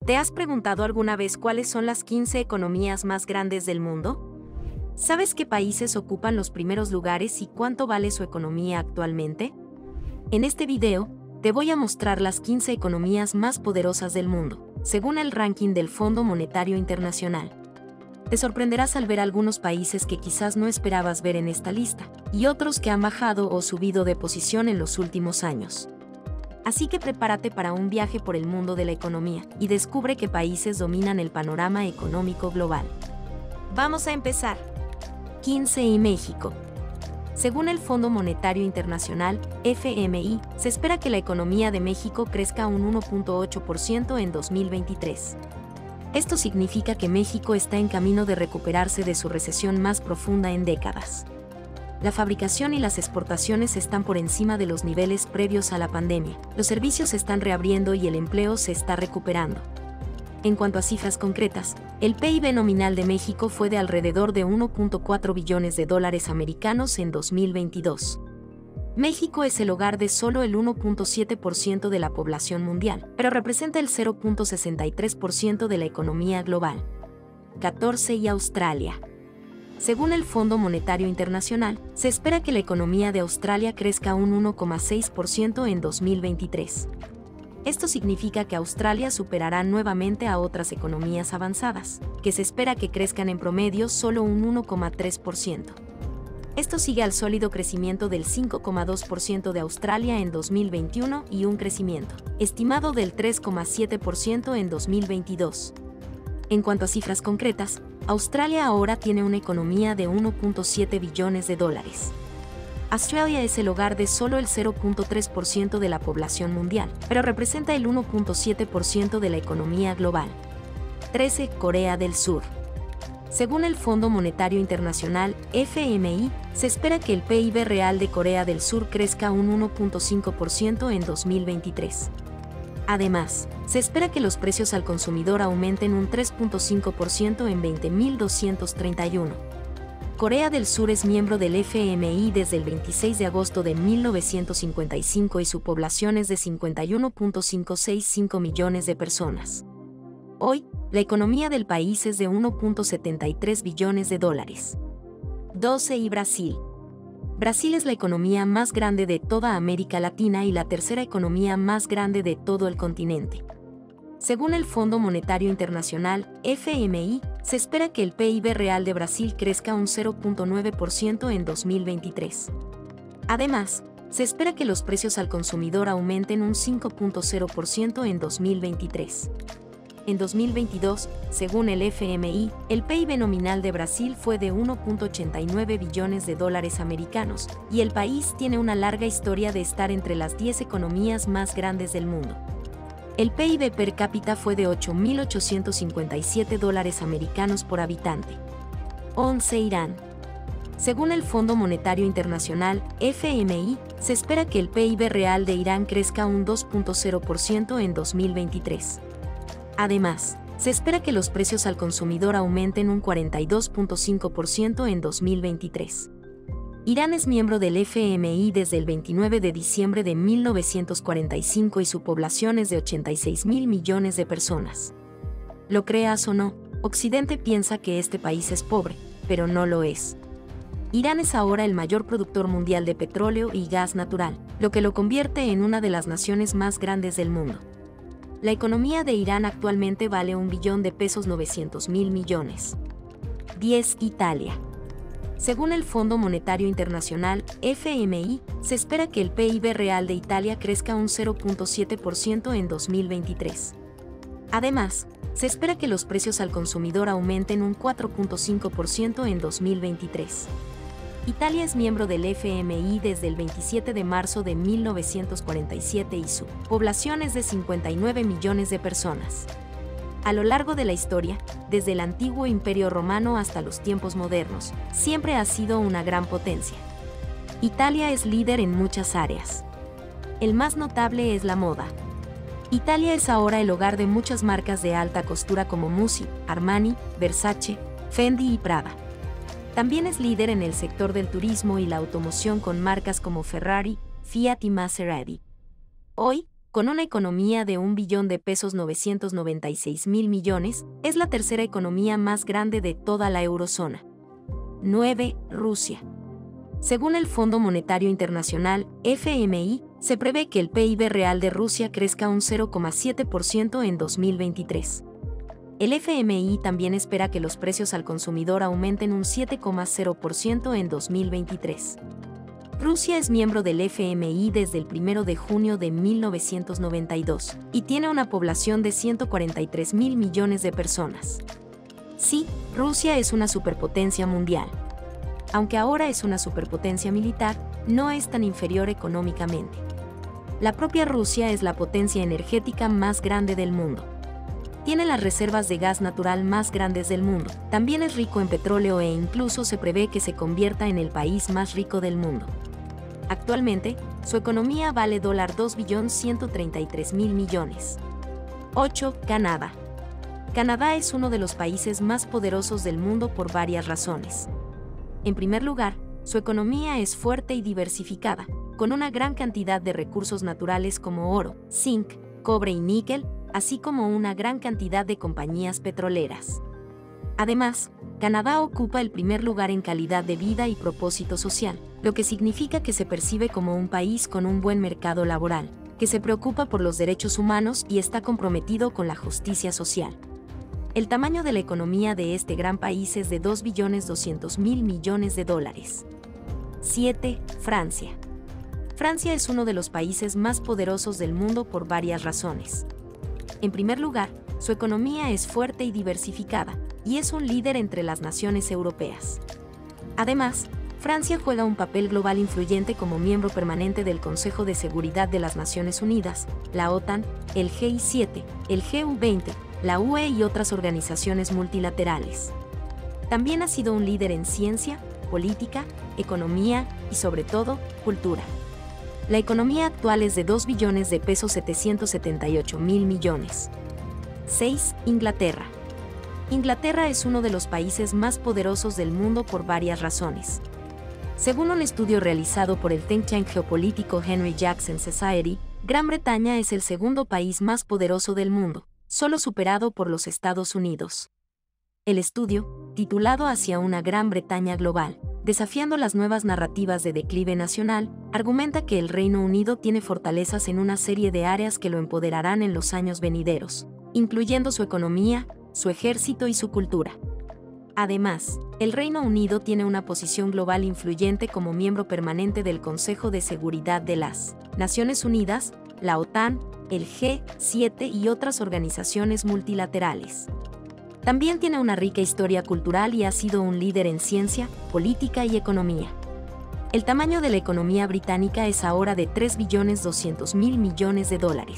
¿Te has preguntado alguna vez cuáles son las 15 economías más grandes del mundo? ¿Sabes qué países ocupan los primeros lugares y cuánto vale su economía actualmente? En este video, te voy a mostrar las 15 economías más poderosas del mundo, según el ranking del Fondo Monetario Internacional. Te sorprenderás al ver algunos países que quizás no esperabas ver en esta lista, y otros que han bajado o subido de posición en los últimos años. Así que prepárate para un viaje por el mundo de la economía y descubre qué países dominan el panorama económico global. Vamos a empezar. 15 y México. Según el Fondo Monetario Internacional, FMI, se espera que la economía de México crezca un 1.8% en 2023. Esto significa que México está en camino de recuperarse de su recesión más profunda en décadas. La fabricación y las exportaciones están por encima de los niveles previos a la pandemia, los servicios se están reabriendo y el empleo se está recuperando. En cuanto a cifras concretas, el PIB nominal de México fue de alrededor de 1.4 billones de dólares americanos en 2022. México es el hogar de solo el 1.7% de la población mundial, pero representa el 0.63% de la economía global. 14 y Australia. Según el Fondo Monetario Internacional, se espera que la economía de Australia crezca un 1.6% en 2023. Esto significa que Australia superará nuevamente a otras economías avanzadas, que se espera que crezcan en promedio solo un 1.3%. Esto sigue al sólido crecimiento del 5.2% de Australia en 2021 y un crecimiento estimado del 3.7% en 2022. En cuanto a cifras concretas, Australia ahora tiene una economía de 1.7 billones de dólares. Australia es el hogar de solo el 0.3% de la población mundial, pero representa el 1.7% de la economía global. 13. Corea del Sur. Según el Fondo Monetario Internacional, FMI, se espera que el PIB real de Corea del Sur crezca un 1.5% en 2023. Además, se espera que los precios al consumidor aumenten un 3.5% en 20.231. Corea del Sur es miembro del FMI desde el 26 de agosto de 1955 y su población es de 51.565 millones de personas. Hoy, la economía del país es de 1.73 billones de dólares. 12 y Brasil. Brasil es la economía más grande de toda América Latina y la tercera economía más grande de todo el continente. Según el Fondo Monetario Internacional, FMI, se espera que el PIB real de Brasil crezca un 0.9% en 2023. Además, se espera que los precios al consumidor aumenten un 5.0% en 2023. En 2022, según el FMI, el PIB nominal de Brasil fue de 1.89 billones de dólares americanos, y el país tiene una larga historia de estar entre las 10 economías más grandes del mundo. El PIB per cápita fue de 8.857 dólares americanos por habitante. 11 Irán. Según el Fondo Monetario Internacional, FMI, se espera que el PIB real de Irán crezca un 2.0% en 2023. Además, se espera que los precios al consumidor aumenten un 42.5% en 2023. Irán es miembro del FMI desde el 29 de diciembre de 1945 y su población es de 86.000 millones de personas. Lo creas o no, Occidente piensa que este país es pobre, pero no lo es. Irán es ahora el mayor productor mundial de petróleo y gas natural, lo que lo convierte en una de las naciones más grandes del mundo. La economía de Irán actualmente vale 1.900.000 millones. 10 Italia. Según el Fondo Monetario Internacional, FMI, se espera que el PIB real de Italia crezca un 0.7% en 2023. Además, se espera que los precios al consumidor aumenten un 4.5% en 2023. Italia es miembro del FMI desde el 27 de marzo de 1947 y su población es de 59 millones de personas. A lo largo de la historia, desde el antiguo Imperio Romano hasta los tiempos modernos, siempre ha sido una gran potencia. Italia es líder en muchas áreas. El más notable es la moda. Italia es ahora el hogar de muchas marcas de alta costura como Musi, Armani, Versace, Fendi y Prada. También es líder en el sector del turismo y la automoción con marcas como Ferrari, Fiat y Maserati. Hoy, Con una economía de 1.996.000 millones, es la tercera economía más grande de toda la eurozona. 9. Rusia. Según el Fondo Monetario Internacional, FMI, se prevé que el PIB real de Rusia crezca un 0,7% en 2023. El FMI también espera que los precios al consumidor aumenten un 7,0% en 2023. Rusia es miembro del FMI desde el 1 de junio de 1992 y tiene una población de 143.000 millones de personas. Sí, Rusia es una superpotencia mundial. Aunque ahora es una superpotencia militar, no es tan inferior económicamente. La propia Rusia es la potencia energética más grande del mundo. Tiene las reservas de gas natural más grandes del mundo, también es rico en petróleo e incluso se prevé que se convierta en el país más rico del mundo. Actualmente, su economía vale $2.133.000 millones. 8. Canadá. Canadá es uno de los países más poderosos del mundo por varias razones. En primer lugar, su economía es fuerte y diversificada, con una gran cantidad de recursos naturales como oro, zinc, cobre y níquel, así como una gran cantidad de compañías petroleras. Además, Canadá ocupa el primer lugar en calidad de vida y propósito social, lo que significa que se percibe como un país con un buen mercado laboral, que se preocupa por los derechos humanos y está comprometido con la justicia social. El tamaño de la economía de este gran país es de $2.200.000 millones. 7. Francia. Francia es uno de los países más poderosos del mundo por varias razones. En primer lugar, su economía es fuerte y diversificada, y es un líder entre las naciones europeas. Además, Francia juega un papel global influyente como miembro permanente del Consejo de Seguridad de las Naciones Unidas, la OTAN, el G7, el G20, la UE y otras organizaciones multilaterales. También ha sido un líder en ciencia, política, economía y, sobre todo, cultura. La economía actual es de 2.778.000 millones. 6. Inglaterra. Inglaterra es uno de los países más poderosos del mundo por varias razones. Según un estudio realizado por el think tank geopolítico Henry Jackson Society, Gran Bretaña es el segundo país más poderoso del mundo, solo superado por los Estados Unidos. El estudio, titulado Hacia una Gran Bretaña global, desafiando las nuevas narrativas de declive nacional, argumenta que el Reino Unido tiene fortalezas en una serie de áreas que lo empoderarán en los años venideros, incluyendo su economía, su ejército y su cultura. Además, el Reino Unido tiene una posición global influyente como miembro permanente del Consejo de Seguridad de las Naciones Unidas, la OTAN, el G7 y otras organizaciones multilaterales. También tiene una rica historia cultural y ha sido un líder en ciencia, política y economía. El tamaño de la economía británica es ahora de $3.200.000 millones.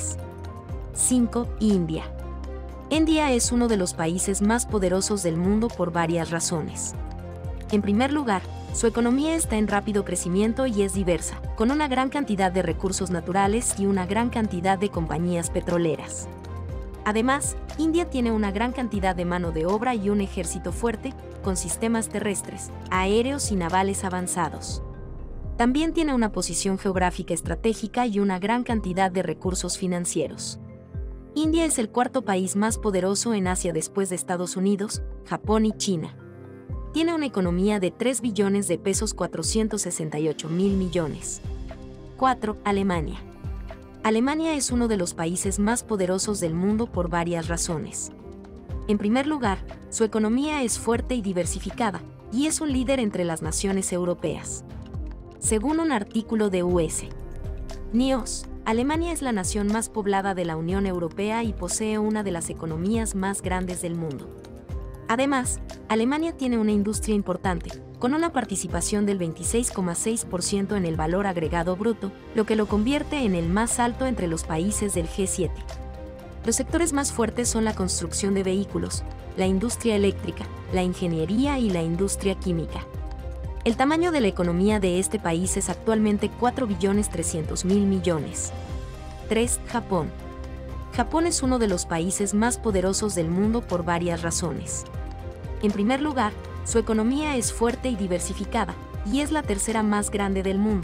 5. India. India es uno de los países más poderosos del mundo por varias razones. En primer lugar, su economía está en rápido crecimiento y es diversa, con una gran cantidad de recursos naturales y una gran cantidad de compañías petroleras. Además, India tiene una gran cantidad de mano de obra y un ejército fuerte, con sistemas terrestres, aéreos y navales avanzados. También tiene una posición geográfica estratégica y una gran cantidad de recursos financieros. India es el cuarto país más poderoso en Asia después de Estados Unidos, Japón y China. Tiene una economía de $3 billones, 468.000 millones. 4. Alemania. Alemania es uno de los países más poderosos del mundo por varias razones. En primer lugar, su economía es fuerte y diversificada, y es un líder entre las naciones europeas. Según un artículo de US News, Alemania es la nación más poblada de la Unión Europea y posee una de las economías más grandes del mundo. Además, Alemania tiene una industria importante, con una participación del 26,6% en el valor agregado bruto, lo que lo convierte en el más alto entre los países del G7. Los sectores más fuertes son la construcción de vehículos, la industria eléctrica, la ingeniería y la industria química. El tamaño de la economía de este país es actualmente $4.300.000 millones. 3. Japón. Japón es uno de los países más poderosos del mundo por varias razones. En primer lugar, su economía es fuerte y diversificada, y es la tercera más grande del mundo,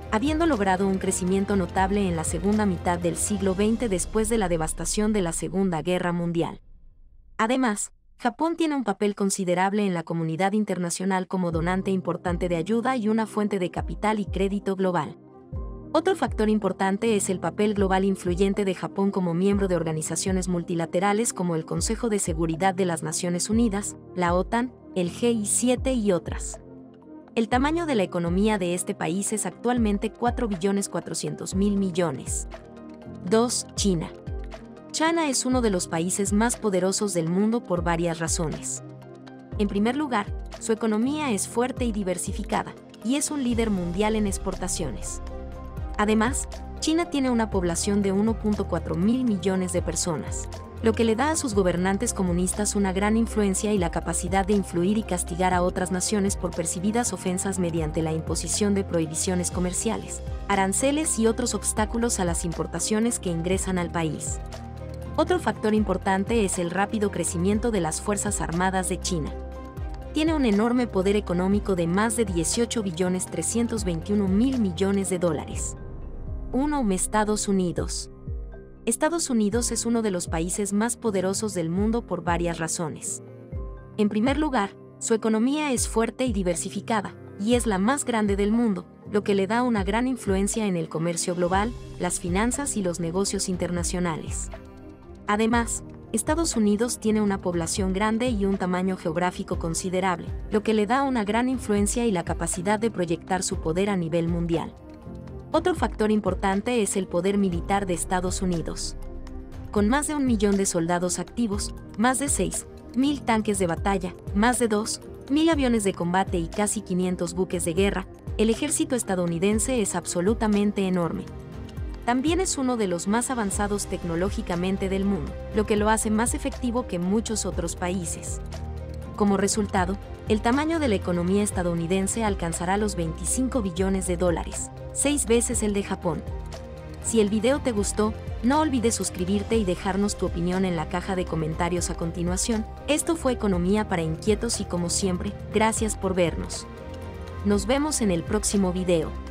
habiendo logrado un crecimiento notable en la segunda mitad del siglo XX después de la devastación de la Segunda Guerra Mundial. Además, Japón tiene un papel considerable en la comunidad internacional como donante importante de ayuda y una fuente de capital y crédito global. Otro factor importante es el papel global influyente de Japón como miembro de organizaciones multilaterales como el Consejo de Seguridad de las Naciones Unidas, la OTAN, el G7 y otras. El tamaño de la economía de este país es actualmente 4.400.000 millones. 2. China. China es uno de los países más poderosos del mundo por varias razones. En primer lugar, su economía es fuerte y diversificada, y es un líder mundial en exportaciones. Además, China tiene una población de 1.4 mil millones de personas, lo que le da a sus gobernantes comunistas una gran influencia y la capacidad de influir y castigar a otras naciones por percibidas ofensas mediante la imposición de prohibiciones comerciales, aranceles y otros obstáculos a las importaciones que ingresan al país. Otro factor importante es el rápido crecimiento de las Fuerzas Armadas de China. Tiene un enorme poder económico de más de 18.321.000 millones de dólares. 1. Estados Unidos. Estados Unidos es uno de los países más poderosos del mundo por varias razones. En primer lugar, su economía es fuerte y diversificada, y es la más grande del mundo, lo que le da una gran influencia en el comercio global, las finanzas y los negocios internacionales. Además, Estados Unidos tiene una población grande y un tamaño geográfico considerable, lo que le da una gran influencia y la capacidad de proyectar su poder a nivel mundial. Otro factor importante es el poder militar de Estados Unidos. Con más de 1 millón de soldados activos, más de 6.000 tanques de batalla, más de 2.000 aviones de combate y casi 500 buques de guerra, el ejército estadounidense es absolutamente enorme. También es uno de los más avanzados tecnológicamente del mundo, lo que lo hace más efectivo que muchos otros países. Como resultado, el tamaño de la economía estadounidense alcanzará los 25 billones de dólares, 6 veces el de Japón. Si el video te gustó, no olvides suscribirte y dejarnos tu opinión en la caja de comentarios a continuación. Esto fue Economía para Inquietos y como siempre, gracias por vernos. Nos vemos en el próximo video.